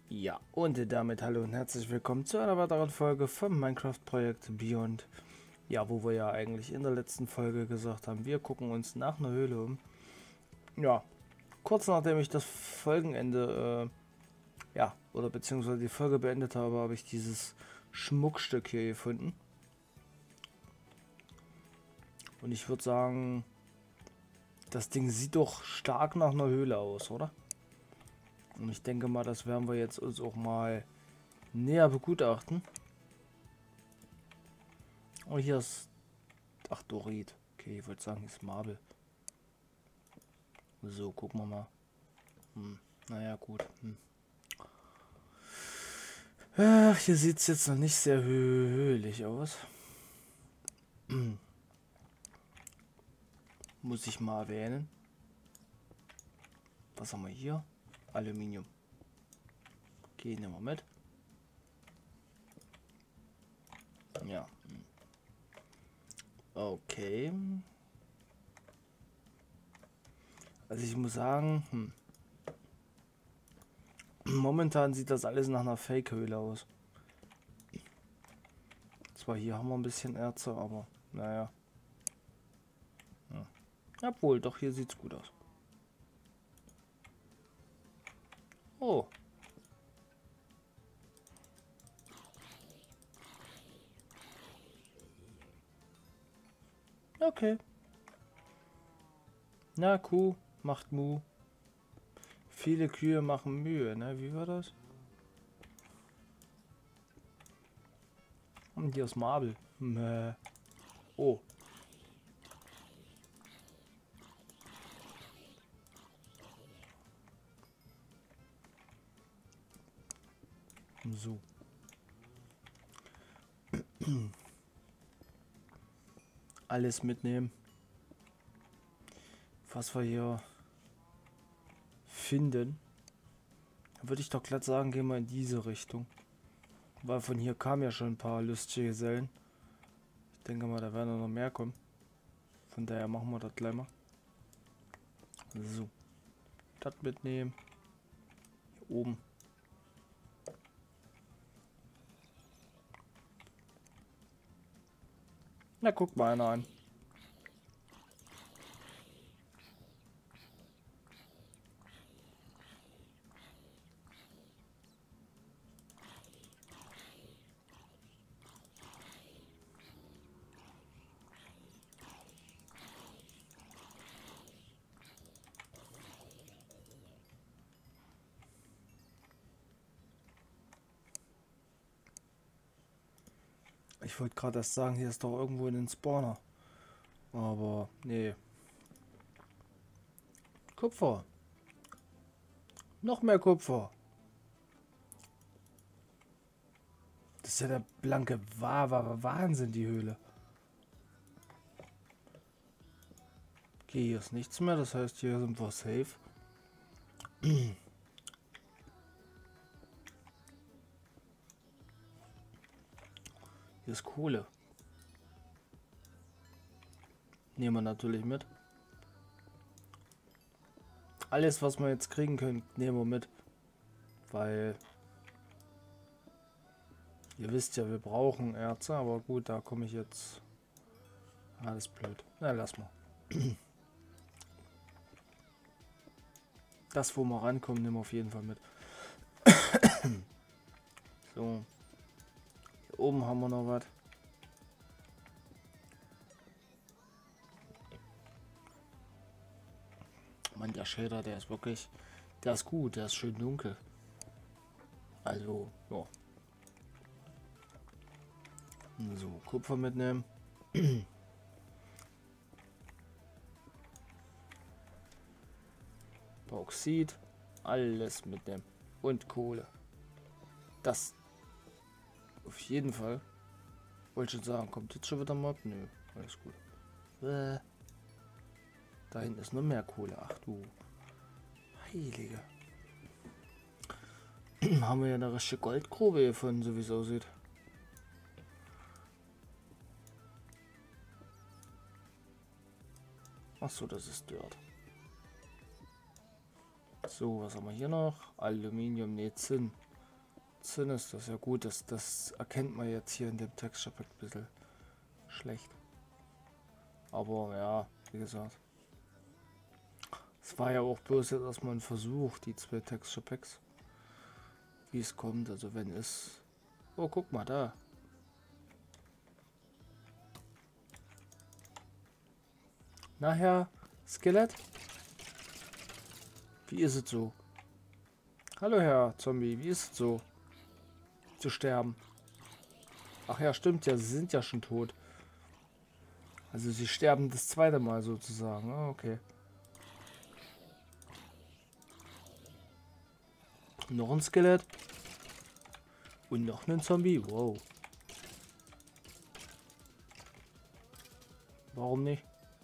Ja, und damit hallo und herzlich willkommen zu einer weiteren Folge vom Minecraft-Projekt Beyond. Ja, wo wir ja eigentlich in der letzten Folge gesagt haben, wir gucken uns nach einer Höhle um. Ja, kurz nachdem ich das Folgenende, oder beziehungsweise die Folge beendet habe, habe ich dieses Schmuckstück hier gefunden. Und ich würde sagen, das Ding sieht doch stark nach einer Höhle aus, oder? Und ich denke mal, das werden wir jetzt uns auch mal näher begutachten. Und hier ist... Ach, Dorit. Okay, ich wollte sagen, ist Marble. So, gucken wir mal. Naja, gut. Ach, hier sieht es jetzt noch nicht sehr höhlich aus. Muss ich mal erwähnen. Was haben wir hier? Aluminium. Okay, nehmen wir mit. Ja. Okay. Also ich muss sagen, momentan sieht das alles nach einer Fake-Höhle aus. Zwar hier haben wir ein bisschen Erze, aber naja. Ja. Obwohl, doch hier sieht's gut aus. Oh. Okay. Na, Kuh macht Mu. Viele Kühe machen Mühe, ne? Wie war das? Und hier ist Marble. Mäh. Oh. So. Alles mitnehmen. Was wir hier finden. Würde ich doch glatt sagen, gehen wir in diese Richtung. Weil von hier kamen ja schon ein paar lustige Gesellen. Ich denke mal, da werden noch mehr kommen. Von daher machen wir das gleich mal. So. Das mitnehmen. Hier oben. Na, guck mal einer an. Ich wollte gerade erst sagen, hier ist doch irgendwo ein Spawner. Aber nee. Kupfer. Noch mehr Kupfer. Das ist ja der blanke Wahnsinn, die Höhle. Okay, hier ist nichts mehr. Das heißt, hier sind wir safe. Hier ist Kohle. Nehmen wir natürlich mit. Alles, was wir jetzt kriegen können, nehmen wir mit. Weil... Ihr wisst ja, wir brauchen Erze, aber gut, da komme ich jetzt... Alles blöd. Na, lass mal. Das, wo wir rankommen, nehmen wir auf jeden Fall mit. So. Hier oben haben wir noch was. Mann, der Shader, der ist wirklich... Der ist gut, der ist schön dunkel. Also, ja. So, Kupfer mitnehmen. Bauxit. Alles mitnehmen. Und Kohle. Das auf jeden Fall. Wollte schon sagen, kommt jetzt schon wieder Mob? Nö, alles gut. Da hinten ist noch mehr Kohle. Ach du Heilige. Haben wir ja eine richtige Goldgrube gefunden, so wie es aussieht. Ach so, das ist Dirt. So, was haben wir hier noch? Aluminium, ne, Zinn. Sinn ist das ja gut. Das erkennt man jetzt hier in dem Texture Pack ein bisschen schlecht. Aber ja, wie gesagt. Es war ja auch bloß jetzt erstmal ein Versuch, die 2 Texture Packs. Wie es kommt, also wenn es... Oh, guck mal da. Na Herr Skelett? Wie ist es so? Hallo Herr Zombie, wie ist es so? Zu sterben. Ach ja, stimmt ja, sie sind ja schon tot. Also sie sterben das 2. Mal sozusagen. Ah, okay. Noch ein Skelett. Und noch ein Zombie. Wow. Warum nicht?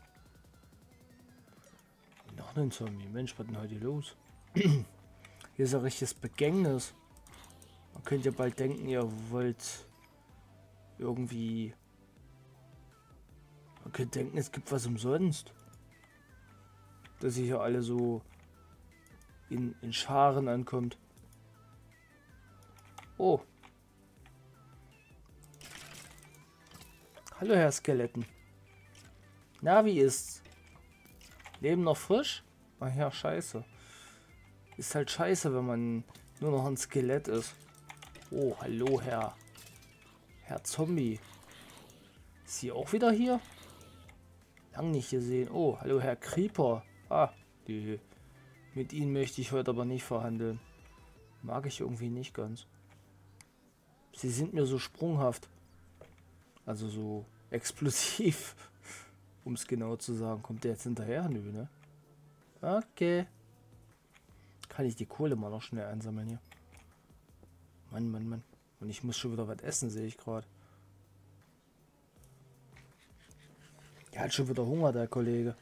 Noch ein Zombie. Mensch, was ist denn heute los? Hier ist ein richtiges Begängnis. Man könnte ja bald denken, ihr wollt irgendwie... Man könnte denken, es gibt was umsonst. Dass ihr hier alle so in Scharen ankommt. Oh. Hallo Herr Skeletten. Na, wie ist's? Leben noch frisch? Ach ja, scheiße. Ist halt scheiße, wenn man nur noch ein Skelett ist. Oh, hallo Herr Zombie. Ist sie auch wieder hier? Lang nicht gesehen. Oh, hallo Herr Creeper. Ah, mit Ihnen möchte ich heute aber nicht verhandeln. Mag ich irgendwie nicht ganz. Sie sind mir so sprunghaft. Also so explosiv. Um es genau zu sagen. Kommt der jetzt hinterher? Nö, ne? Okay. Kann ich die Kohle mal noch schnell einsammeln hier. Mann, Mann, Mann. Und ich muss schon wieder was essen, sehe ich gerade. Er hat schon wieder Hunger, der Kollege.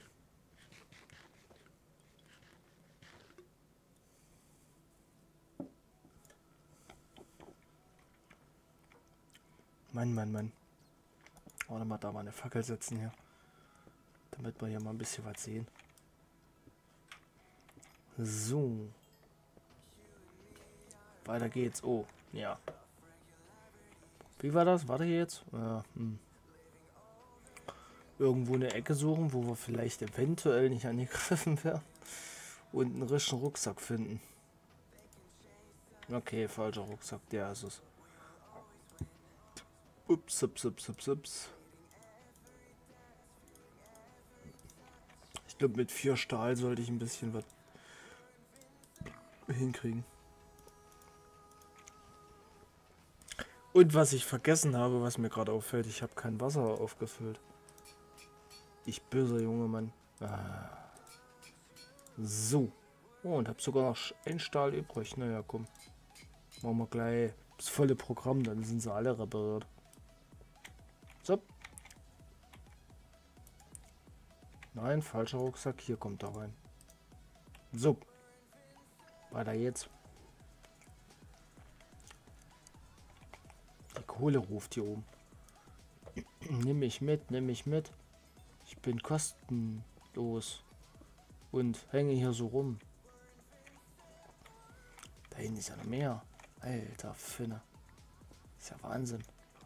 Mann, Mann, Mann. Warte mal, da mal eine Fackel setzen hier. Damit wir hier mal ein bisschen was sehen. So. Weiter geht's. Oh, ja. Wie war das? Warte jetzt. Ja, Irgendwo eine Ecke suchen, wo wir vielleicht eventuell nicht angegriffen werden. Und einen richtigen Rucksack finden. Okay, falscher Rucksack, der ist es. Ups, ups, ups, ups, ups. Ich glaube, mit 4 Stahl sollte ich ein bisschen was hinkriegen. Und was ich vergessen habe, was mir gerade auffällt, ich habe kein Wasser aufgefüllt. Ich böser junge Mann. Ah. So. Oh, und habe sogar noch ein Stahl übrig. Naja, komm. Machen wir gleich das volle Programm, dann sind sie alle repariert. So. Nein, falscher Rucksack. Hier kommt er rein. So. Weiter jetzt. Die Kohle ruft hier oben. Nimm mich mit, nimm mich mit. Ich bin kostenlos. Und hänge hier so rum. Da hinten ist ja noch mehr. Alter Finne. Ist ja Wahnsinn.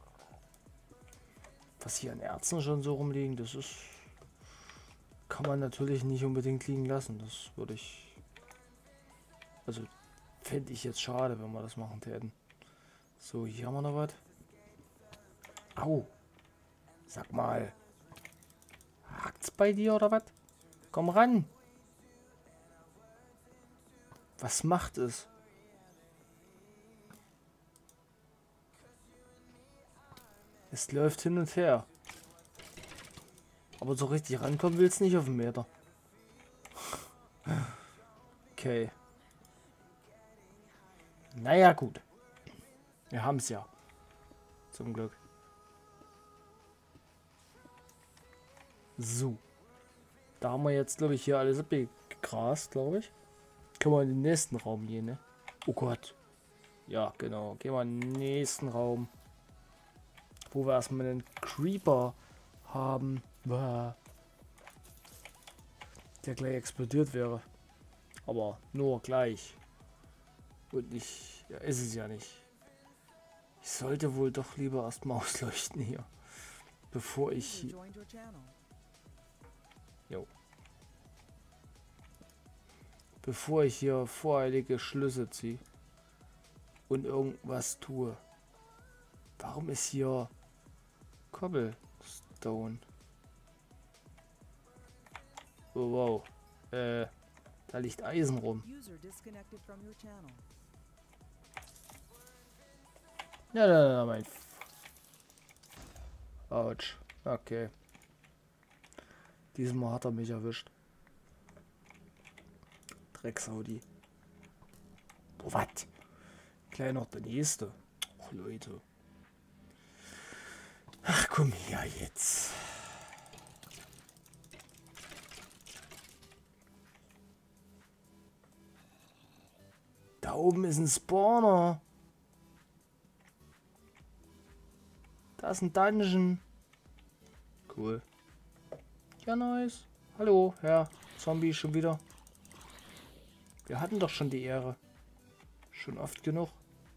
Was hier an Erzen schon so rumliegen, das ist... Kann man natürlich nicht unbedingt liegen lassen. Das würde ich... Also fände ich jetzt schade, wenn wir das machen täten. So, hier haben wir noch was. Au. Sag mal. Hakt's bei dir oder was? Komm ran. Was macht es? Es läuft hin und her. Aber so richtig rankommen will es nicht auf den Meter. Okay. Naja, gut. Wir haben es ja. Zum Glück. So. Da haben wir jetzt, glaube ich, hier alles abgegrast, glaube ich. Können wir in den nächsten Raum gehen, ne? Oh Gott. Ja, genau. Gehen wir in den nächsten Raum. Wo wir erstmal einen Creeper haben. Der gleich explodiert wäre. Aber nur gleich. Und nicht... Ja, ist es ja nicht. Ich sollte wohl doch lieber erstmal ausleuchten hier. Bevor ich... Jo. Bevor ich hier voreilige Schlüsse ziehe. Und irgendwas tue. Warum ist hier Cobblestone? Oh wow. Da liegt Eisen rum. Ja, mein... Autsch. Okay. Diesmal hat er mich erwischt. Drecksaudi. Oh, was? Kleiner der nächste. Och, Leute. Ach, komm her jetzt. Da oben ist ein Spawner. Da ist ein Dungeon. Cool. Ja, nice. Hallo, Herr Zombie, schon wieder. Wir hatten doch schon die Ehre. Schon oft genug.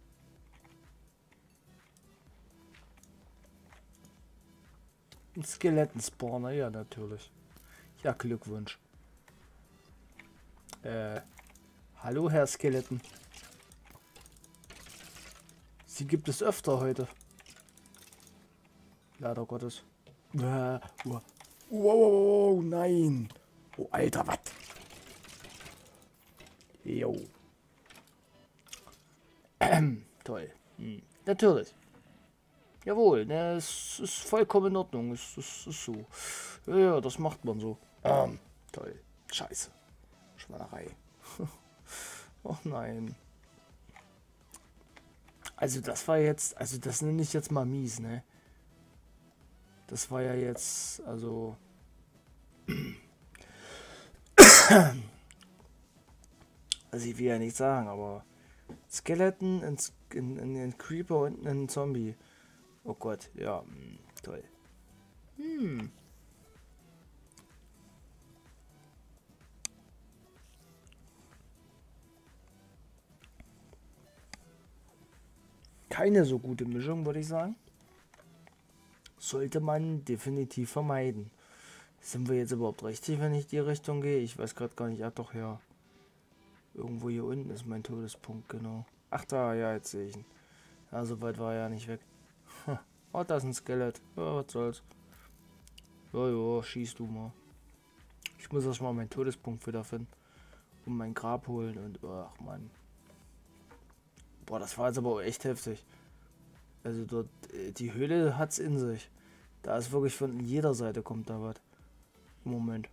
Ein Skeletten-Spawner, ja, natürlich. Ja, Glückwunsch. Hallo, Herr Skeletten. Sie gibt es öfter heute. Leider Gottes. Wow, nein. Oh, Alter, was? Jo. Toll. Natürlich. Jawohl, ne, es ist vollkommen in Ordnung. Es ist so. Ja, das macht man so. Toll. Scheiße. Schweinerei. Och nein. Also das war jetzt, also das nenne ich jetzt mal mies, ne? Das war ja jetzt, also... Also ich will ja nicht sagen, aber... Skeleton, ein Creeper und ein Zombie. Oh Gott, ja, toll. Keine so gute Mischung, würde ich sagen. Sollte man definitiv vermeiden. Sind wir jetzt überhaupt richtig, wenn ich die Richtung gehe? Ich weiß gerade gar nicht. Ja, doch, ja. Irgendwo hier unten ist mein Todespunkt, genau. Ach da, ja, jetzt sehe ich ihn. Ja, so weit war er ja nicht weg. Oh, da ist ein Skelett. Ja, was soll's. Ja, schieß du mal. Ich muss erst mal meinen Todespunkt wiederfinden. Und mein Grab holen und... Ach, Mann. Boah, das war jetzt aber auch echt heftig. Also dort, die Höhle hat's in sich. Da ist wirklich von jeder Seite kommt da was. Moment.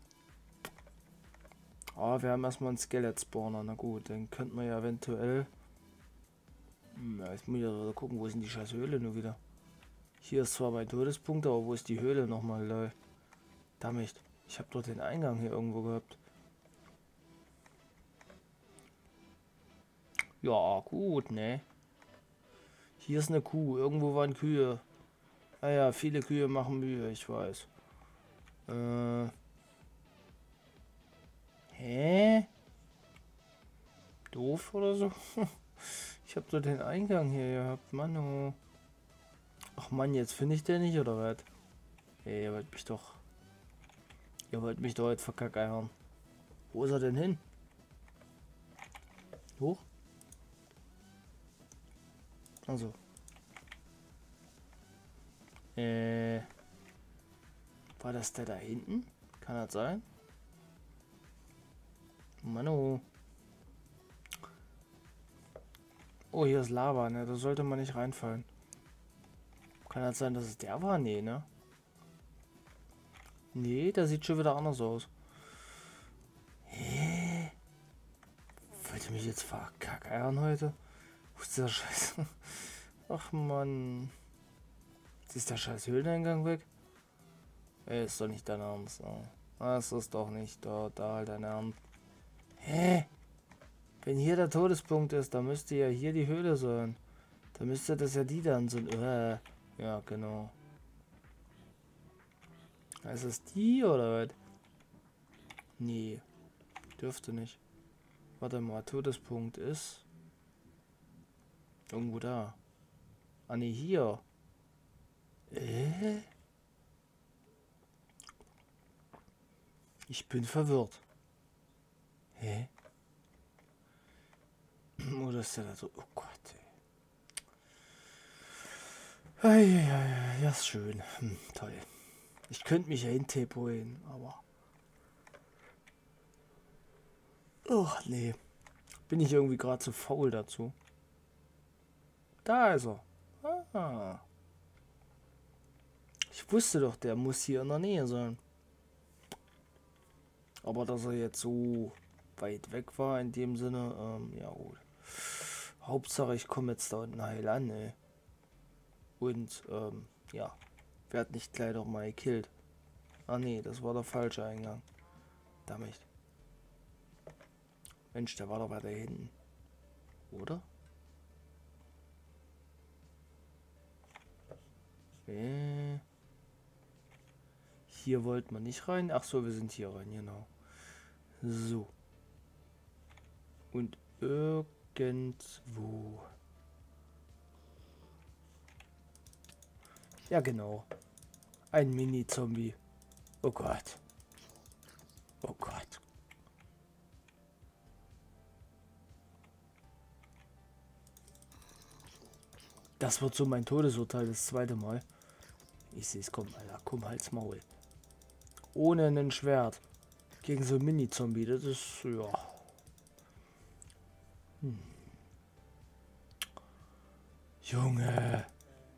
Ah, wir haben erstmal einen Skelett-Spawner. Na gut, dann könnten wir ja eventuell... Ja, jetzt muss ich ja gucken, wo ist denn die scheiß Höhle nur wieder? Hier ist zwar mein Todespunkt, aber wo ist die Höhle nochmal? Damit. Ich habe dort den Eingang hier irgendwo gehabt. Ja, gut, ne? Hier ist eine Kuh. Irgendwo waren Kühe. Ah ja, viele Kühe machen Mühe, ich weiß. Hä? Doof oder so? Ich habe dort den Eingang hier gehabt, Mann. Oh. Ach Mann, jetzt finde ich den nicht, oder was? Ey, ihr wollt mich doch... Ihr wollt mich doch jetzt verkackeiern. Wo ist er denn hin? Hoch? Also. War das der da hinten? Kann das sein? Mano. Oh, hier ist Lava, ne? Da sollte man nicht reinfallen. Kann das sein, dass es der war? Nee, ne? Nee, der sieht schon wieder anders aus. Hä? Wollt ihr mich jetzt verkackeiern heute? Wo ist der Scheiß? Ach man. Ist der scheiß Höhleneingang weg? Ey, ist doch nicht dein Ernst. Ne? Das ist doch nicht da halt dein Ernst. Hä? Wenn hier der Todespunkt ist, dann müsste ja hier die Höhle sein. Dann müsste das ja die dann sind. Ja, genau. Ist es die oder was? Nee. Dürfte nicht. Warte mal, Todespunkt ist... Irgendwo da. Ah ne, hier. Ich bin verwirrt. Hä? Oder ist der da so? Oh Gott, ey. Eieiei, ja, ist schön. Toll. Ich könnte mich ja hintepoen, aber... Oh, nee. Bin ich irgendwie gerade zu faul dazu. Da ist er. Ah. Ich wusste doch, der muss hier in der Nähe sein. Aber dass er jetzt so weit weg war in dem Sinne, ja gut. Hauptsache ich komme jetzt da unten heil an, ey. Und, ja. Werd nicht gleich doch mal gekillt. Ah nee, das war der falsche Eingang. Damit. Mensch, der war doch weiter hinten. Oder? Hier wollten wir nicht rein. Ach so, wir sind hier rein, genau. So. Und irgendwo. Ja, genau. Ein Mini-Zombie. Oh Gott. Oh Gott. Das wird so mein Todesurteil das zweite Mal. Ich sehe es, komm, Alter, komm, halt's Maul. Ohne ein Schwert. Gegen so ein Mini-Zombie, das ist, ja. Junge.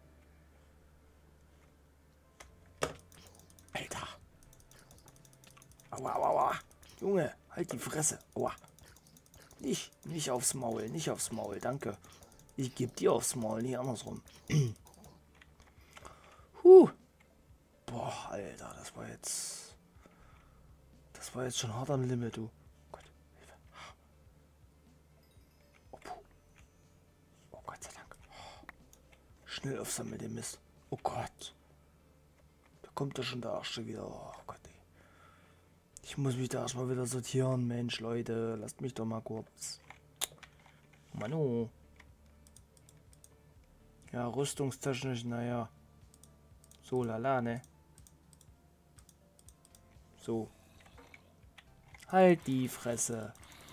Alter. Aua, aua, aua. Junge, halt die Fresse. Aua. Nicht aufs Maul, nicht aufs Maul, danke. Ich gebe dir aufs Maul, nicht andersrum. Boah, Alter, das war jetzt... Das war jetzt schon hart am Limit, du. Gott, Hilfe. Oh, puh. Oh Gott sei Dank. Schnell aufsammeln den Mist. Oh Gott. Da kommt ja schon der Arsch wieder. Oh Gott, ey. Ich muss mich da erstmal wieder sortieren. Mensch, Leute, lasst mich doch mal kurz. Manu. Ja, rüstungstechnisch, naja. So, lala, ne? So. Halt die Fresse.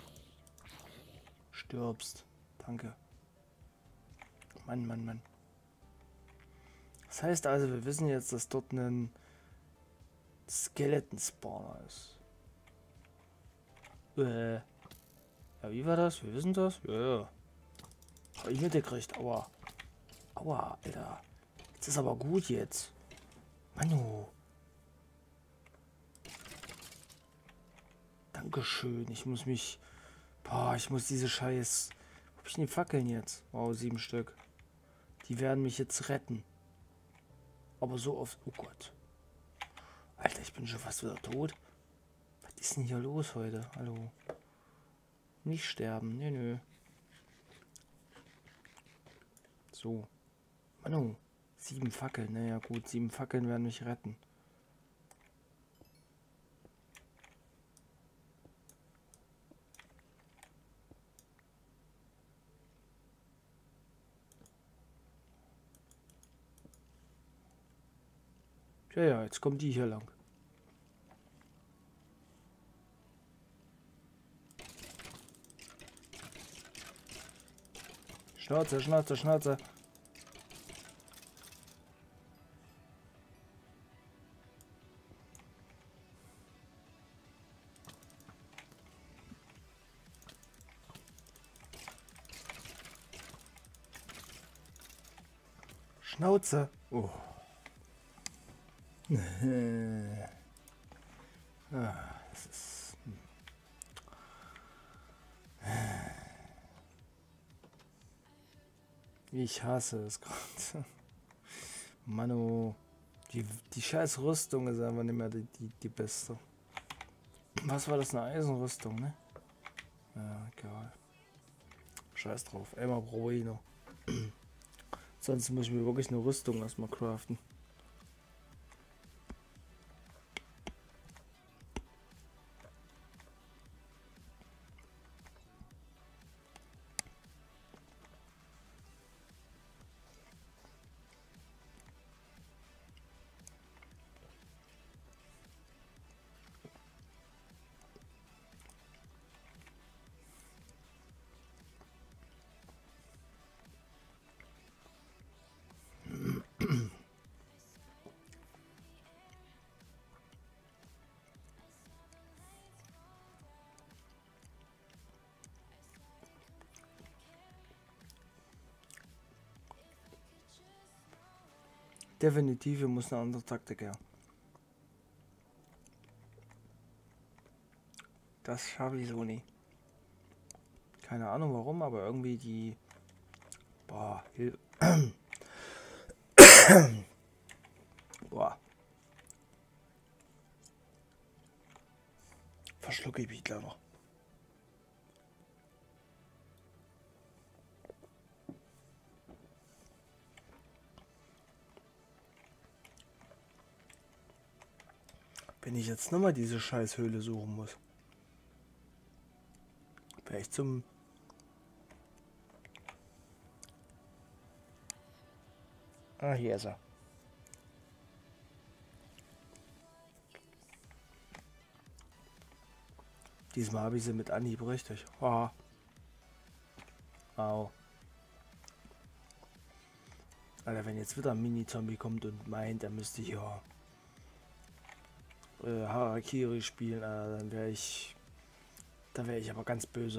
Stirbst. Danke. Mann, Mann, Mann. Das heißt also, wir wissen jetzt, dass dort ein Skeleton-Spawner ist. Ja, wie war das? Wir wissen das? Ja, ja. Hab ich mitgekriegt. Aua. Aua, Alter. Jetzt ist aber gut jetzt. Manu. Dankeschön. Ich muss mich... Boah, ich muss diese Scheiß... Wo hab ich denn die Fackeln jetzt? Wow, 7 Stück. Die werden mich jetzt retten. Aber so oft... Oh Gott. Alter, ich bin schon fast wieder tot. Was ist denn hier los heute? Hallo. Nicht sterben. Nö, nö. So. Manu. 7 Fackeln. Naja gut, 7 Fackeln werden mich retten. Ja, ja, jetzt kommt die hier lang. Schnauze, Schnauze, Schnauze. Schnauze. Oh. Das ist... Ich hasse es gerade. Manu. Die scheiß Rüstung ist einfach nicht mehr die beste. Was war das? Eine Eisenrüstung, ne? Ja, egal. Scheiß drauf. Einmal brauche ich noch. Sonst muss ich mir wirklich eine Rüstung erstmal craften. Definitiv muss eine andere Taktik her. Das schaffe ich so nie. Keine Ahnung warum, aber irgendwie die... Boah, Boah. Verschlucke ich mich gleich noch. Wenn ich jetzt nochmal diese Scheißhöhle suchen muss. Wäre ich zum... Ah, hier ist er. Diesmal habe ich sie mit Anhieb richtig. Oh. Au. Alter, wenn jetzt wieder ein Mini-Zombie kommt und meint, er müsste hier Harakiri spielen, dann wäre ich... Da wäre ich aber ganz böse.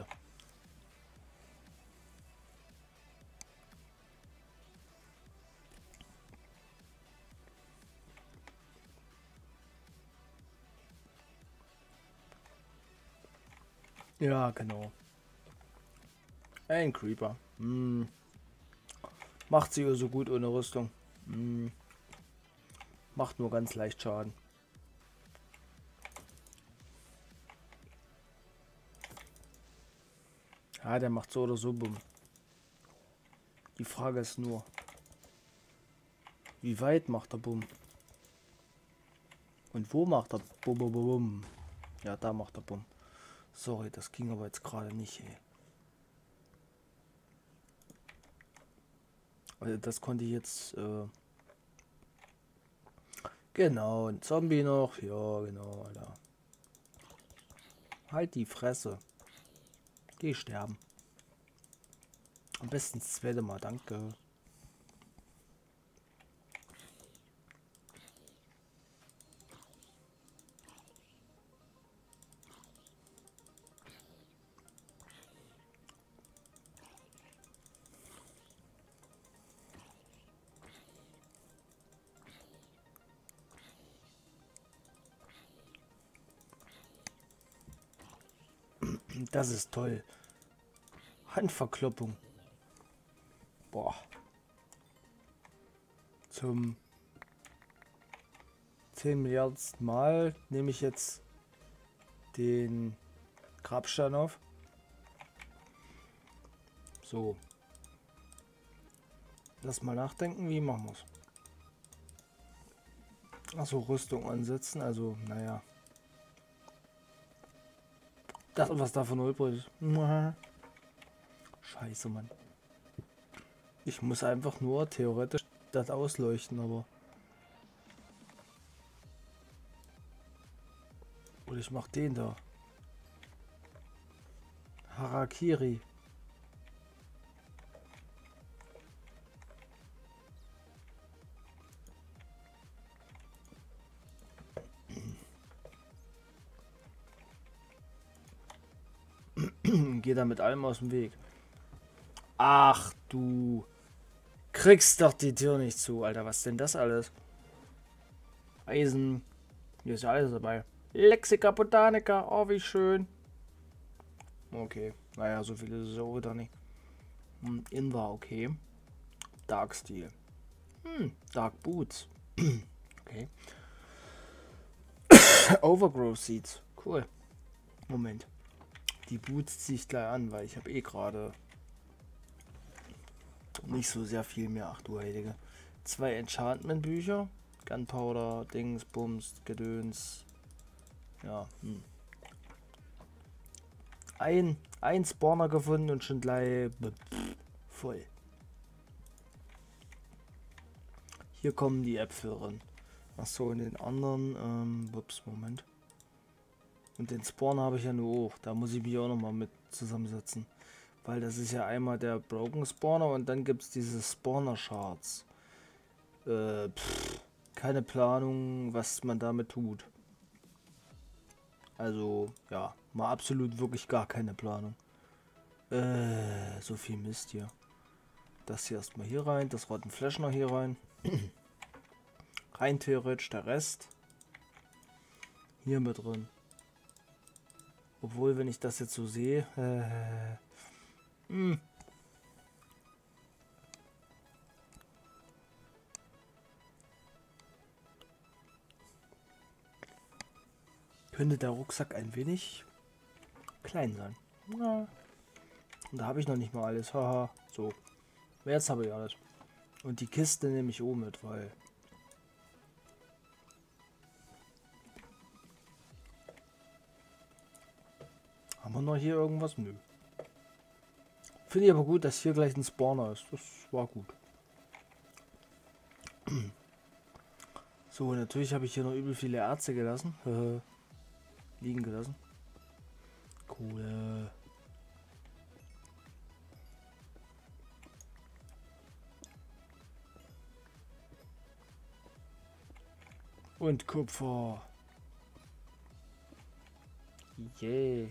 Ja, genau. Ein Creeper. Macht sie so gut ohne Rüstung. Macht nur ganz leicht Schaden. Ja, der macht so oder so Bumm. Die Frage ist nur, wie weit macht er Bumm? Und wo macht er Bumm, Bumm, Bumm? Ja, da macht er Bumm. Sorry, das ging aber jetzt gerade nicht, ey. Also das konnte ich jetzt, genau, ein Zombie noch. Ja, genau, Alter. Halt die Fresse. Geh sterben. Am besten das zweite Mal, danke. Das ist toll. Handverkloppung. Boah. Zum 10 Milliardsten Mal nehme ich jetzt den Grabstein auf. So. Lass mal nachdenken, wie machen wir es? Achso, Rüstung ansetzen, also, naja. Das, was davon übrig ist. Scheiße, Mann. Ich muss einfach nur theoretisch das ausleuchten, aber... Oder ich mach den da. Harakiri. Geh da mit allem aus dem Weg. Ach du. Kriegst doch die Tür nicht zu, Alter. Was denn das alles? Eisen. Hier ist ja alles dabei. Lexica Botanica. Oh, wie schön. Okay. Naja, so viel ist es auch wieder nicht. In war okay. Dark Steel. Dark Boots. Okay. Overgrowth Seeds. Cool. Moment. Die Boots ziehe ich gleich an, weil ich habe eh gerade nicht so sehr viel mehr. Ach du Heilige. 2 Enchantment-Bücher. Gunpowder, Dings, Bums, Gedöns. Ja. Ein Spawner gefunden und schon gleich voll. Hier kommen die Äpfel rein. Achso, in den anderen, ups, Moment. Und den Spawn habe ich ja nur auch. Da muss ich mich auch noch mal mit zusammensetzen. Weil das ist ja einmal der Broken Spawner und dann gibt es diese Spawner Shards. Keine Planung, was man damit tut. Also, ja, mal absolut wirklich gar keine Planung. So viel Mist hier. Das hier erstmal hier rein, das Rotten Flash noch hier rein. Rein theoretisch der Rest hier mit drin. Obwohl, wenn ich das jetzt so sehe, könnte der Rucksack ein wenig klein sein. Ja. Und da habe ich noch nicht mal alles. Haha, so. Jetzt habe ich alles. Und die Kiste nehme ich auch mit, weil... Haben wir noch hier irgendwas? Nö. Finde ich aber gut, dass hier gleich ein Spawner ist. Das war gut. So, natürlich habe ich hier noch übel viele Erze gelassen. Liegen gelassen. Cool. Und Kupfer. Yeah.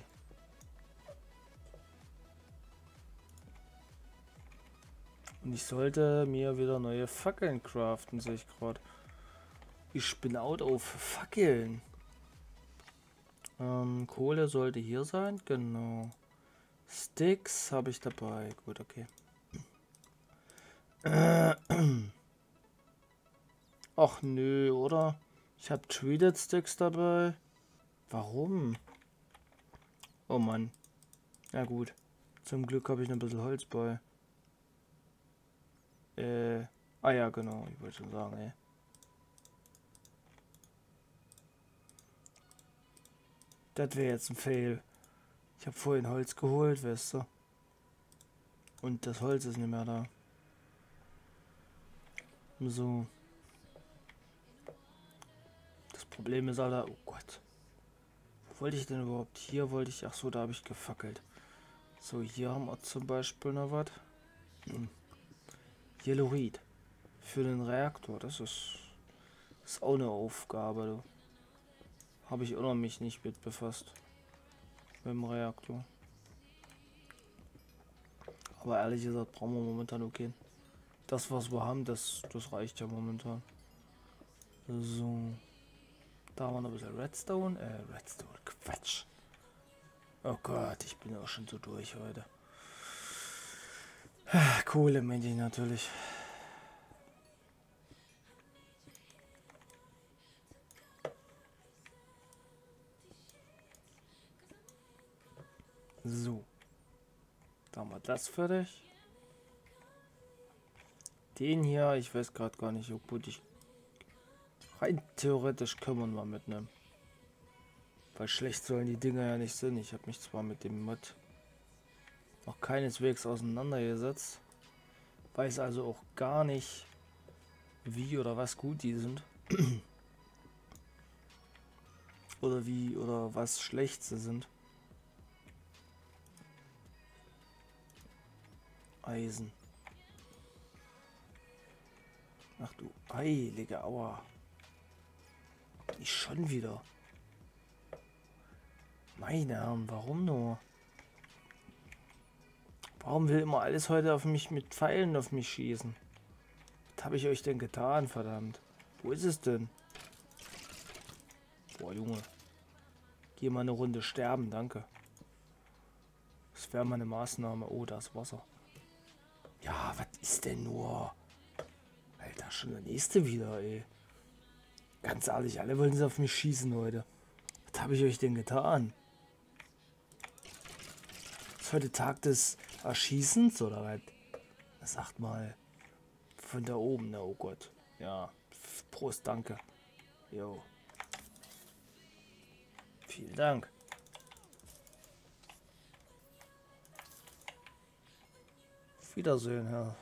Und ich sollte mir wieder neue Fackeln craften, sehe ich gerade. Ich bin out auf Fackeln. Kohle sollte hier sein, genau. Sticks habe ich dabei. Gut, okay. Ach nö, oder? Ich habe Treated Sticks dabei. Warum? Oh Mann. Ja gut. Zum Glück habe ich noch ein bisschen Holz bei. Ah ja, genau. Ich wollte schon sagen, ey. Das wäre jetzt ein Fail. Ich habe vorhin Holz geholt, weißt du. Und das Holz ist nicht mehr da. So. Das Problem ist, Alter, oh Gott. Wo wollte ich denn überhaupt? Hier wollte ich, ach so, da habe ich gefackelt. So, hier haben wir zum Beispiel noch was. Yellowweed. Für den Reaktor, das ist auch eine Aufgabe, du. Habe ich auch noch mich nicht mit befasst. Mit dem Reaktor. Aber ehrlich gesagt, brauchen wir momentan okay. Das, was wir haben, das reicht ja momentan. So. Da haben wir noch ein bisschen Redstone. Redstone, Quatsch. Oh Gott, ich bin auch schon so durch heute. Kohle meine ich natürlich. So. Da haben wir das fertig. Den hier, ich weiß gerade gar nicht, ob ich... Rein theoretisch können wir mal mitnehmen. Weil schlecht sollen die Dinger ja nicht sein. Ich habe mich zwar mit dem Mod noch keineswegs auseinandergesetzt. Weiß also auch gar nicht, wie oder was gut die sind. Oder wie oder was schlecht sie sind. Eisen. Ach du heilige Aua. Nicht schon wieder. Meine Herren, warum nur? Warum will immer alles heute auf mich mit Pfeilen auf mich schießen? Was habe ich euch denn getan, verdammt? Wo ist es denn? Boah, Junge. Geh mal eine Runde sterben, danke. Das wäre mal eine Maßnahme. Oh, da ist Wasser. Ja, was ist denn nur? Alter, schon der nächste wieder, ey. Ganz ehrlich, alle wollen sie auf mich schießen heute. Was habe ich euch denn getan? Ist heute Tag des Erschießens oder was? Das sagt mal von da oben, ne? Oh Gott. Ja, Prost, danke. Jo. Vielen Dank. Auf Wiedersehen, Herr.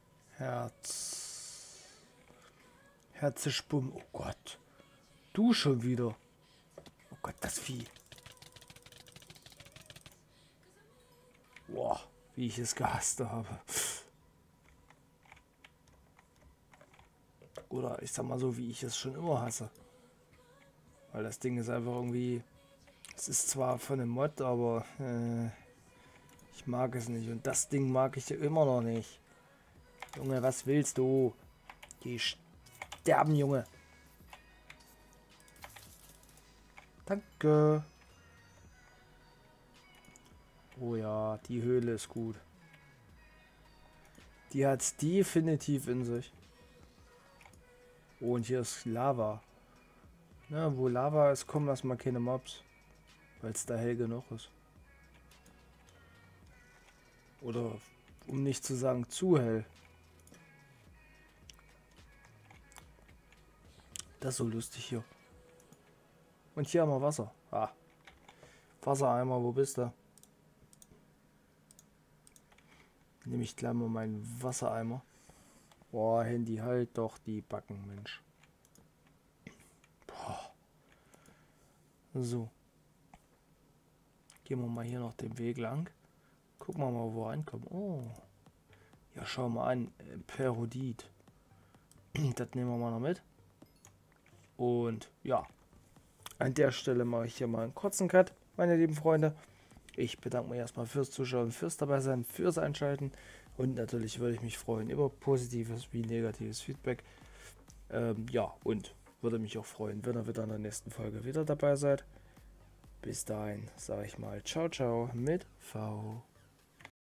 Herzensbumm. Oh Gott. Du schon wieder. Oh Gott, das Vieh. Boah, wie ich es gehasst habe. Oder ich sag mal so, wie ich es schon immer hasse. Weil das Ding ist einfach irgendwie... Es ist zwar von dem Mod, aber ich mag es nicht. Und das Ding mag ich immer noch nicht. Junge, was willst du? Geh sterben, Junge. Danke. Oh ja, die Höhle ist gut. Die hat's definitiv in sich. Oh, und hier ist Lava. Na, wo Lava ist, kommen erstmal keine Mobs. Weil es da hell genug ist. Oder, um nicht zu sagen, zu hell. Das ist so lustig hier. Und hier haben wir Wasser. Ah. Wassereimer, wo bist du? Nehme ich gleich mal meinen Wassereimer. Boah, Handy, halt doch die Backen, Mensch. Boah. So. Gehen wir mal hier noch den Weg lang. Gucken wir mal, wo wir reinkommen. Oh. Ja, schau mal an. Perodit. Das nehmen wir mal noch mit. Und ja. An der Stelle mache ich hier mal einen kurzen Cut, meine lieben Freunde. Ich bedanke mich erstmal fürs Zuschauen, fürs Dabeisein, fürs Einschalten. Und natürlich würde ich mich freuen über positives wie negatives Feedback. Ja, und würde mich auch freuen, wenn ihr wieder in der nächsten Folge wieder dabei seid. Bis dahin sage ich mal ciao, ciao mit V.